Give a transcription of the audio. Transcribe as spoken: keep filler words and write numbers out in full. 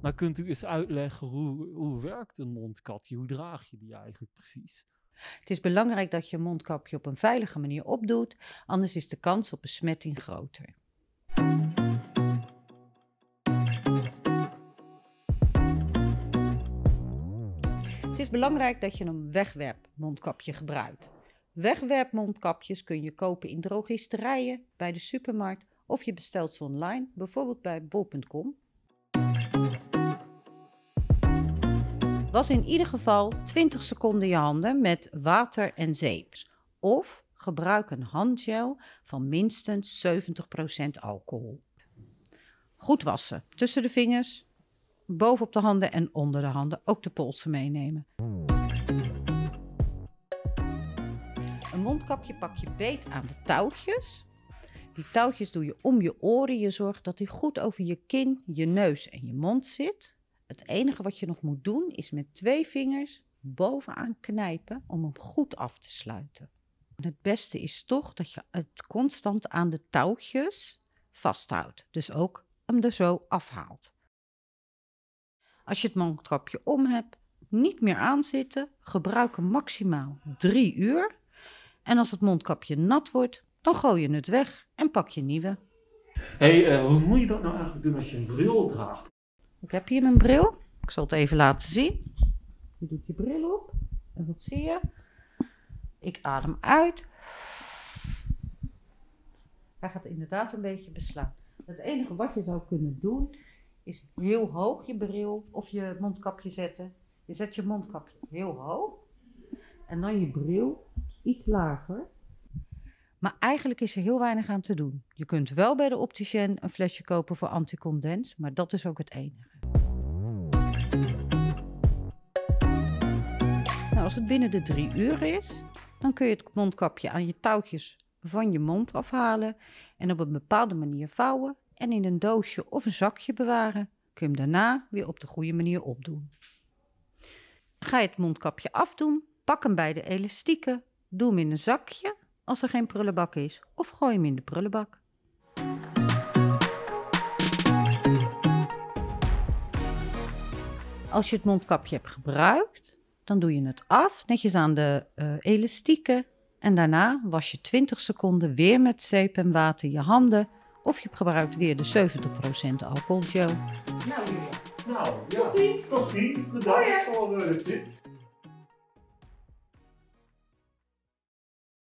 Maar kunt u eens uitleggen hoe, hoe werkt een mondkapje? Hoe draag je die eigenlijk precies? Het is belangrijk dat je een mondkapje op een veilige manier opdoet, anders is de kans op besmetting groter. Het is belangrijk dat je een wegwerpmondkapje gebruikt. Wegwerpmondkapjes kun je kopen in drogisterijen, bij de supermarkt of je bestelt ze online, bijvoorbeeld bij bol punt com. Was in ieder geval twintig seconden je handen met water en zeep. Of gebruik een handgel van minstens zeventig procent alcohol. Goed wassen, tussen de vingers, bovenop de handen en onder de handen, ook de polsen meenemen. Een mondkapje pak je beet aan de touwtjes. Die touwtjes doe je om je oren. Je zorgt dat die goed over je kin, je neus en je mond zit. Het enige wat je nog moet doen is met twee vingers bovenaan knijpen om hem goed af te sluiten. Het beste is toch dat je het constant aan de touwtjes vasthoudt. Dus ook hem er zo afhaalt. Als je het mondkapje om hebt, niet meer aanzitten. Gebruik hem maximaal drie uur. En als het mondkapje nat wordt, dan gooi je het weg en pak je nieuwe. Hé, hey, uh, hoe moet je dat nou eigenlijk doen als je een bril draagt? Ik heb hier mijn bril. Ik zal het even laten zien. Je doet je bril op. En wat zie je? Ik adem uit. Hij gaat inderdaad een beetje beslaan. Het enige wat je zou kunnen doen, is heel hoog je bril of je mondkapje zetten. Je zet je mondkapje heel hoog. En dan je bril iets lager. Maar eigenlijk is er heel weinig aan te doen. Je kunt wel bij de opticien een flesje kopen voor anticondens, maar dat is ook het enige. Nou, als het binnen de drie uur is, dan kun je het mondkapje aan je touwtjes van je mond afhalen en op een bepaalde manier vouwen en in een doosje of een zakje bewaren. Kun je hem daarna weer op de goede manier opdoen. Ga je het mondkapje afdoen, pak hem bij de elastieken, doe hem in een zakje als er geen prullenbak is, of gooi hem in de prullenbak. Als je het mondkapje hebt gebruikt, dan doe je het af, netjes aan de uh, elastieken. En daarna was je twintig seconden weer met zeep en water je handen. Of je gebruikt weer de zeventig procent alcoholgel. Nou, ja. Nou, ja. Tot ziens. Tot ziens. Bedankt voor de tips.